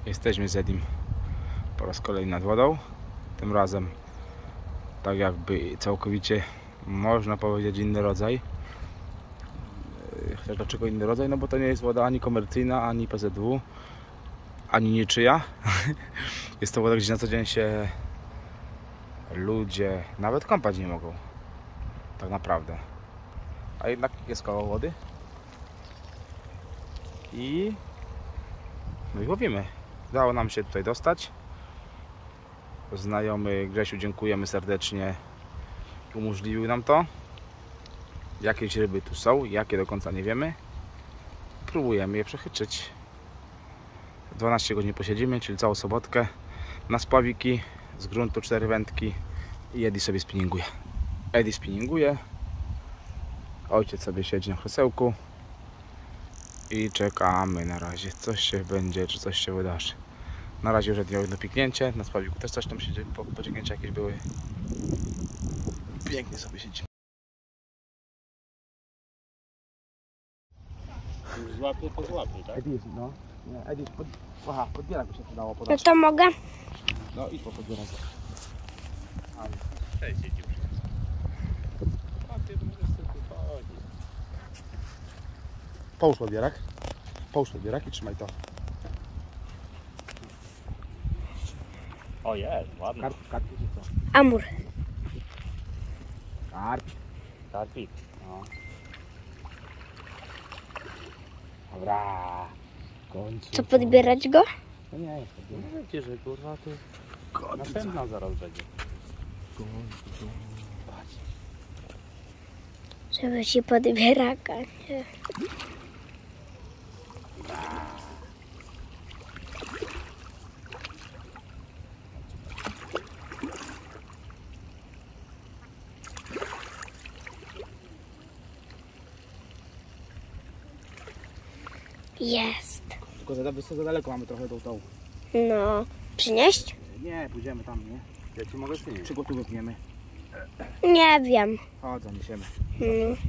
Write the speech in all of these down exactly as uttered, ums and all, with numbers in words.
Jesteśmy z Edim po raz kolejny nad wodą. Tym razem tak jakby całkowicie można powiedzieć inny rodzaj. Chociaż dlaczego inny rodzaj? No bo to nie jest woda ani komercyjna, ani P Z W, ani niczyja. Jest to woda, gdzie na co dzień się ludzie nawet kąpać nie mogą. Tak naprawdę. A jednak jest kawał wody. I no i łowimy. Udało nam się tutaj dostać. Znajomy Grzesiu, dziękujemy serdecznie, umożliwił nam to. Jakieś ryby tu są, jakie do końca nie wiemy. Próbujemy je przechytrzyć. dwanaście godzin posiedzimy, czyli całą sobotkę na spławiki, z gruntu cztery wędki i Edi sobie spinninguje. Edi spinninguje, ojciec sobie siedzi na krzesełku i czekamy na razie, coś się będzie, czy coś się wydarzy. Na razie już miał jedno piknięcie, na spławiku też coś tam się dzieje, pociągnięcia jakieś były. Pięknie sobie siedzi. Złapie to złapie, tak? Edi, no. Nie, Edi, pod... Aha, podbierak by się przydało podać. No to mogę? No i po podbierak. Cześć, siedzi przy tym. A ty możesz sobie tu chodzić. Połóż podbierak. Połóż podbierak i trzymaj to. O jest, ładnie. Karp, karpik czy co? Amur. Karp. Karpik. No. Dobra. W końcu. Co, podbierać go? No nie, jest No podbierak. wiecie, że kurwa to Końcu. następna zaraz będzie. Patrz. Żeby się podbieraka, nie? Jest. Tylko za, za daleko mamy trochę tą tą. No. Przynieść? Nie, pójdziemy tam, nie? Ja ci mogę spienić. Przygotówek wypniemy. Nie wiem. Chodź, zaniesiemy. No,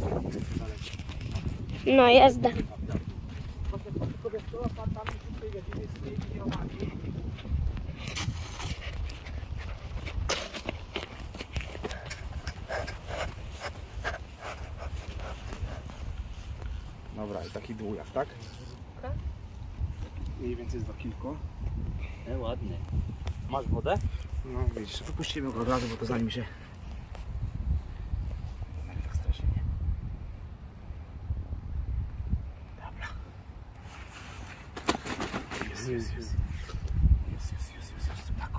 no jazda. Dobra, i taki dwujak, tak? Mniej więcej jest dwa kilko. E, ładny. Masz wodę? No widzisz, wypuścimy go od razu, bo to zanim się... Tak strasznie. Dobra. Jest, jest, jest. Jest, jest, jest, jest, jest. Tak.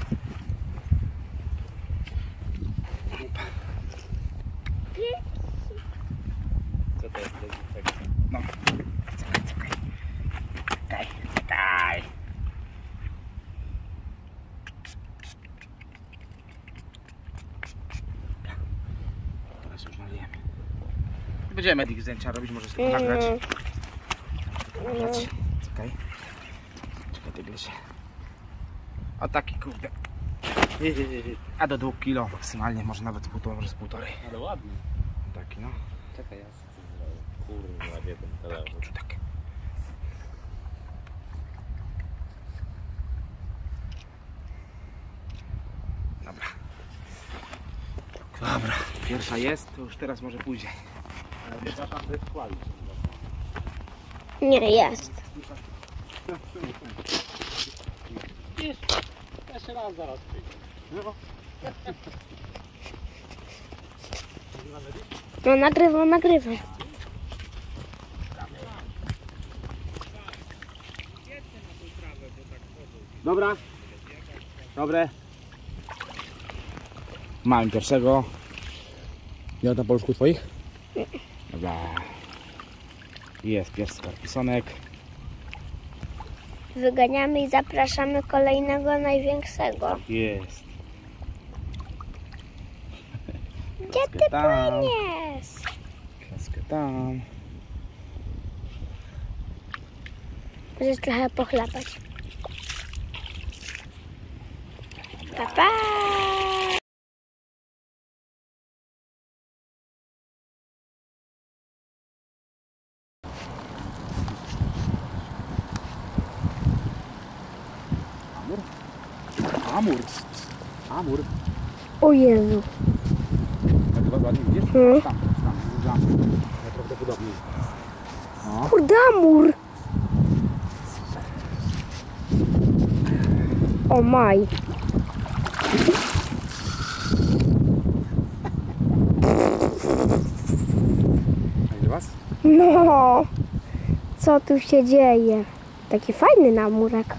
Co to jest dezynfekcja? No. Czekaj, czekaj. Czekaj, czekaj. Teraz już nalijemy. Będziemy Edik zdjęcia robić, może sobie to nagrać. Nagrać. Czekaj. Czekaj, tego się. A taki kurde. A do dwóch kilo maksymalnie, może nawet z półtora, może z półtorej. Ale ładny. Taki no. Czekaj, ja sobie coś zrobię. Kurwa, wie ten telefon. Czutek. Dobra. Dobra, pierwsza jest, to już teraz może pójdzie. Ale wiesz, tam to jest chwali. Nie, jest. Wiesz, jeszcze raz zaraz przyjdzie. No nagrywam, nagrywam. Dobra. Dobre. Mamy pierwszego. Nie na poluszku twoich? Dobra. Jest pierwszy karpisonek. Wyganiamy i zapraszamy kolejnego największego. Jest. Gdzie ty płyniesz? Kreskę tam. Możesz trochę pochlapać. Pa, pa! Amur. Amur. O Jezu. Tak chyba ładnie widzisz? Hmm. Tam, tam, duży amur. Najprawdopodobniej. No. Kurde, amur. O maj. Idzie was? No. Co tu się dzieje? Taki fajny namurek.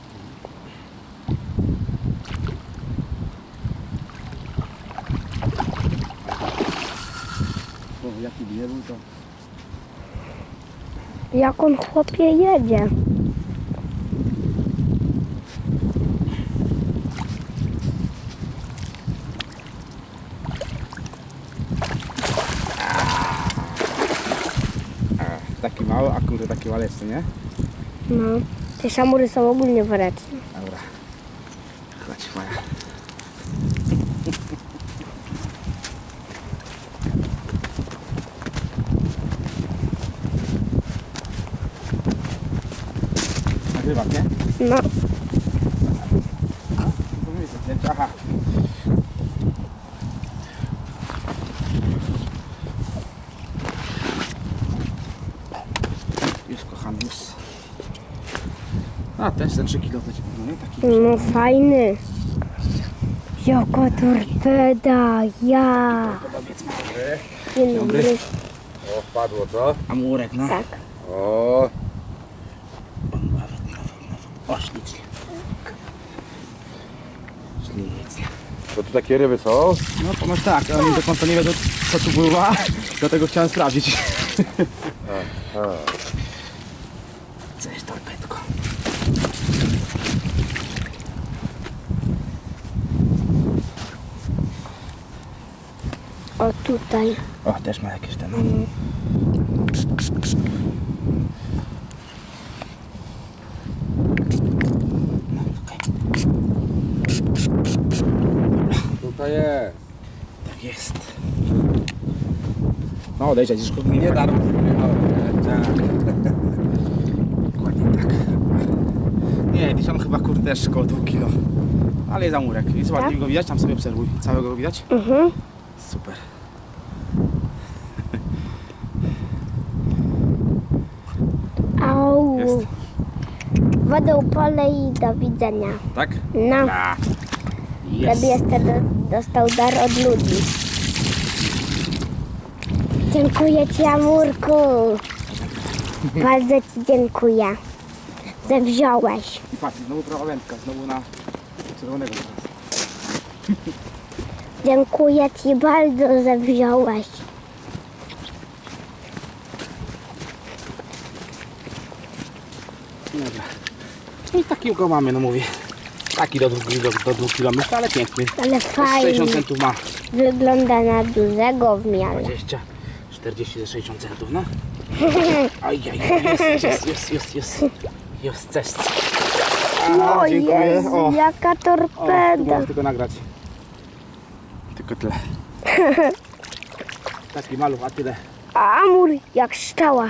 O, jaki by nie był to... Jak on chłopie jedzie. Taki mały, a kurde taki waleczny, nie? No. Te szamury są ogólnie wareczne. Dobra. Chodź moja. Nagrywasz, nie? No. Aha. Już kochany, już. A też za trzy kilo to ci pewno, nie? Taki No fajny. Jaka torpeda, ja. podobiec mały. Dzień dobry. O, wpadło, co? Amurek, no. Tak. O, O, ślicznie. Ślicznie. to tu takie ryby są? No ponoć tak, ale oni do końca nie wiedzą co tu była, dlatego chciałem sprawdzić. A, a. Cześć torpedko. O tutaj. O, też ma jakieś ten. Mm. No, okej. Tutaj jest. Tak jest. No odejdź, gdzieś go nie Nie darmo. Tak. Dokładnie tak. Nie, gdzieś tam chyba kurde też koło dwóch kilo. Ale jest amurek. Jest ładnie Tak? go widać, tam sobie obserwuj. Całego go widać? Mhm. Super. Au. Jest. Wodę pole i do widzenia. Tak? No. A, jest. Wtedy jeszcze do, dostał dar od ludzi. Dziękuję Ci, Amurku. Bardzo Ci dziękuję, że wziąłeś. I patrz, znowu prawa wędka, znowu na czerwonego teraz. Dziękuję Ci bardzo, że wziąłeś. Dobra. I takiego mamy, no mówię. Taki do dwóch do, do dwóch kilo myślę, ale piękny. Ale fajnie. sześćdziesiąt centów ma. Wygląda na dużego w miarę. dwadzieścia, czterdzieści za sześćdziesiąt centów, no. Aj, aj, jest, jest, jest, jest, jest. Jest, cześć. A, O dziękuję. Jezu, O, jaka o, tu torpeda. mogę tylko nagrać. Tylko tyle. Taki maluch, a tyle. A Amur jak szczała.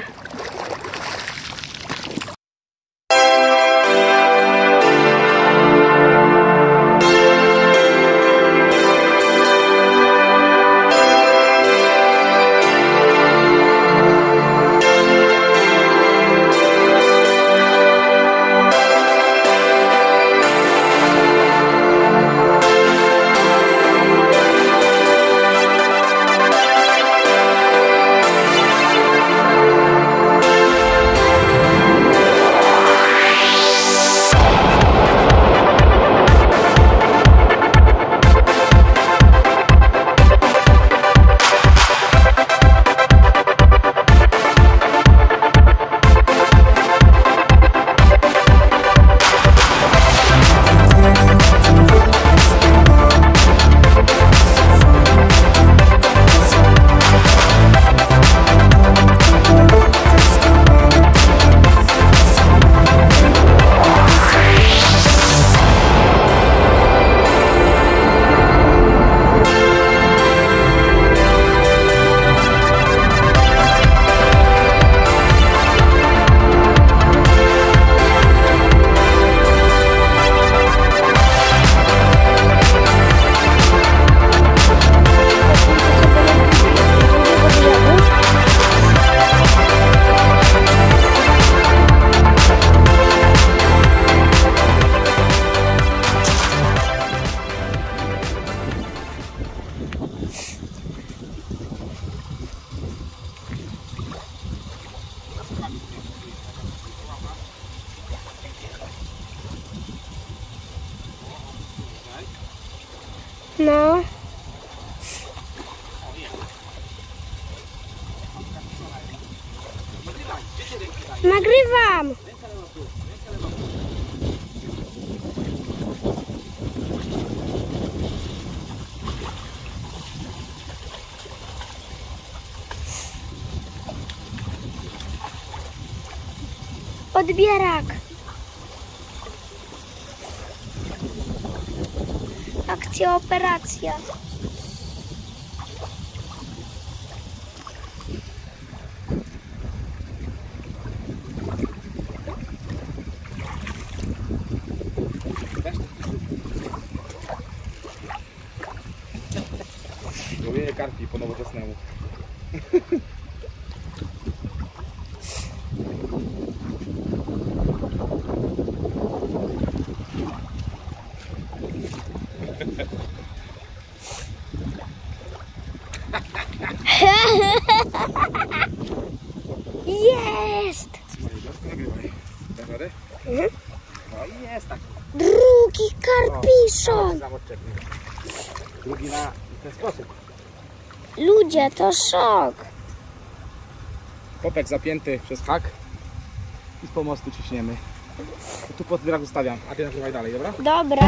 No. Nagrywam. Odbierak. Akcja, operacja. Łowienie karpi po nowoczesnemu. Jest! Nagrywaj. Dasz radę? Mhm. No i jest tak. Drugi karpiszon. Tam odczepny. Drugi na ten sposób. Ludzie, to szok. Popek zapięty przez hak i z pomostu ciśniemy. Tu pod brak zostawiam, a ty nagrywaj dalej, dobra? Dobra.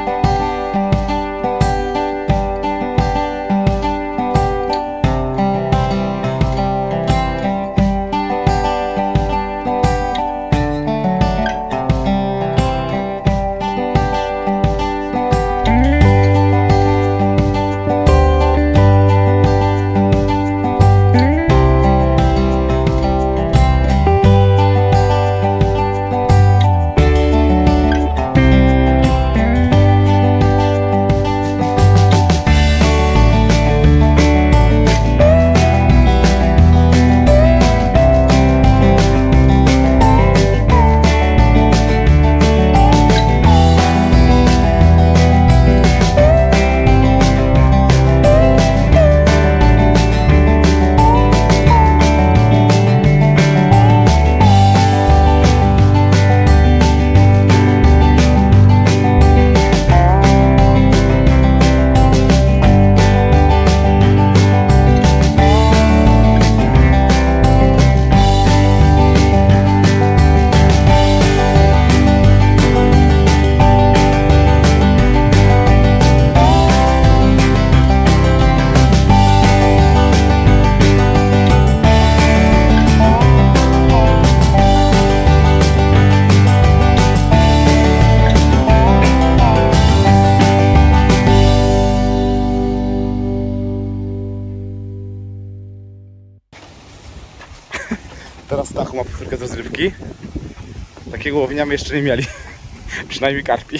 Teraz Stachu ma powtórkę z rozrywki. Takiego łowienia my jeszcze nie mieli. Przynajmniej karpi.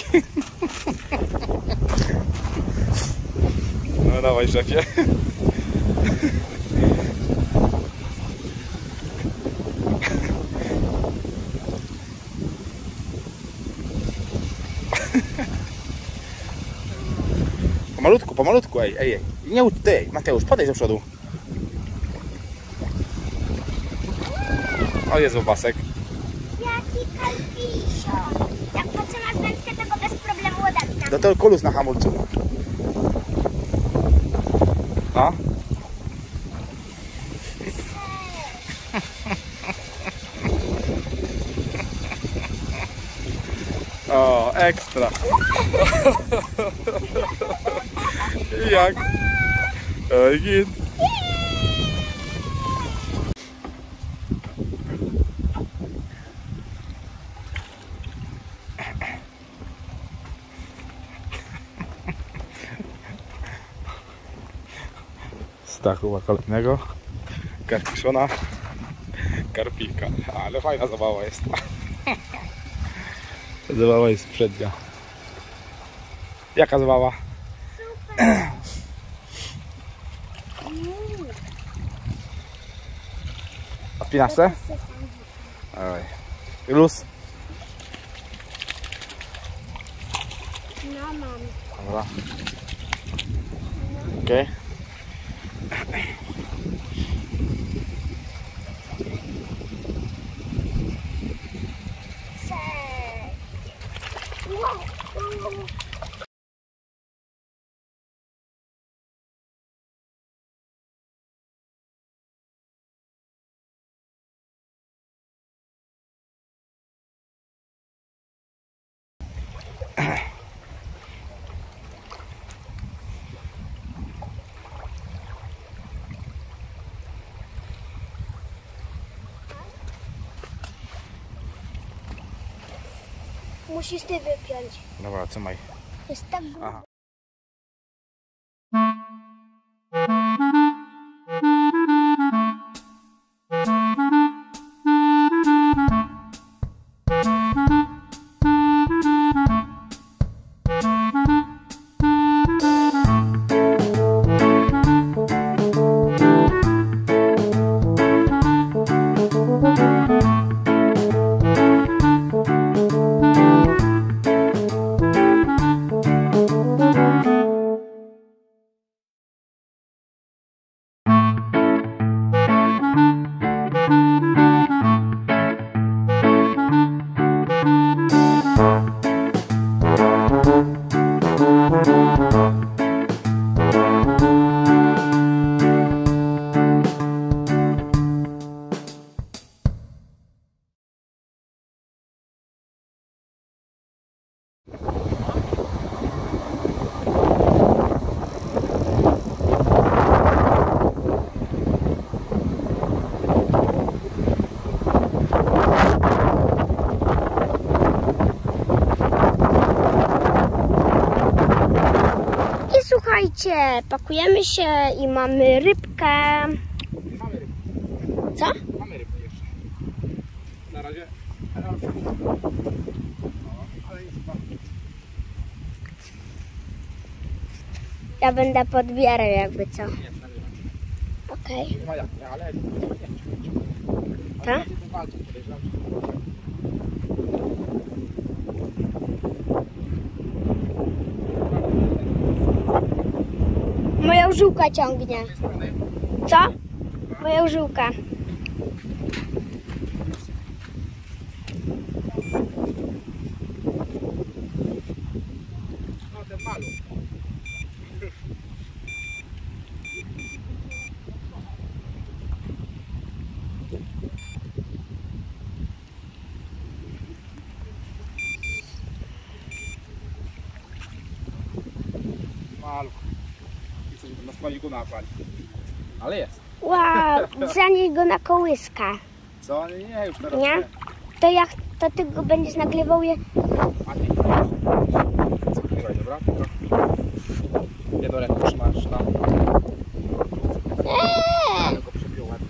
No dawaj, szefie. Pomalutku, pomalutku, ej, ej, ej. Nie łudź, ty, Mateusz, podejdź do przodu. O, jest obasek. Jaki karpiszon. Jak potrzymasz wędkę, to go bez problemu odepnę. Do tego kolus na hamulcu. No. O, ekstra. Jak? Oj, git. Stachu ma kolejnego karpiszona, karpika, ale fajna zabawa jest. Zabawa jest przednia. Jaka zabawa? Super. Odpinasz se? Oj. Luz. No mam. Dobra. Okej. Wow. Musisz ty wypiąć. Dobra, trzymaj. Jest tak Aha. Słuchajcie, pakujemy się i mamy rybkę. Mamy rybki. Co? Mamy rybki jeszcze. Na razie. No, ale jest chyba. Ja będę podbierał jakby co. Nie, nagrywam. Okej. Nie ma jak, nie, ale nie, nie, nie. Tak? Ale to walczą, podejrzewam, że Moja żyłka ciągnie. Co? Moja żyłka. no ten maluch. Maluch. I coś na spaliku napali. Ale jest. Wow, zanieś go na kołyskę. Co? Nie, nie, już teraz Nie? To jak to ty go będziesz nagrywał je. A ty? Zakrywaj, dobra? Jedną ręką trzymasz tam. Ale go przepiął ładnie.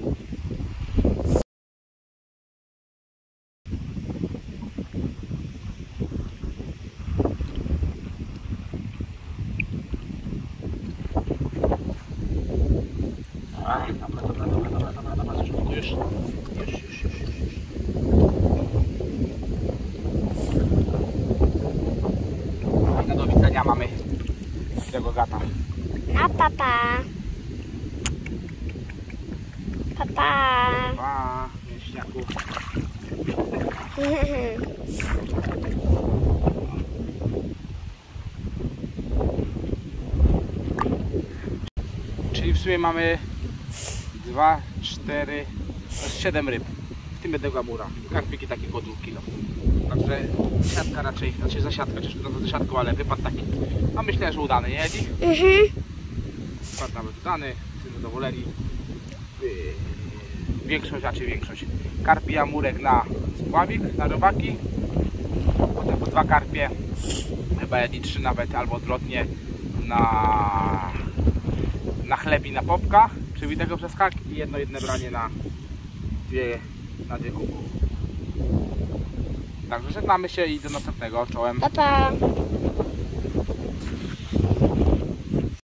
Ach, dobra, dobra, dobra, dobra, dobra, dobra, już, już, już, już, już, już. No do widzenia mamy tego gata. A papa. Papa. Pa, mięśniaku. Czyli w sumie mamy dwa, cztery, siedem ryb. W tym jednego amura. Karpiki takie po dwóch kilo. Także siatka raczej, znaczy za siatkę, ciężko to za siatką, ale wypad taki. No myślę, że udany, nie Edi? Mhm. Wypad nawet udany, wszyscy zadowoleni. Yy, Większość, raczej większość. Karpi amurek na spławik, na robaki. Potem po dwa karpie, chyba Edi trzy nawet, albo odwrotnie na, na chleb i na popka przywitego przez hak i jedno jedne branie na dwie, na dwie kuku. Także żegnamy się i do następnego. Czołem. Papa.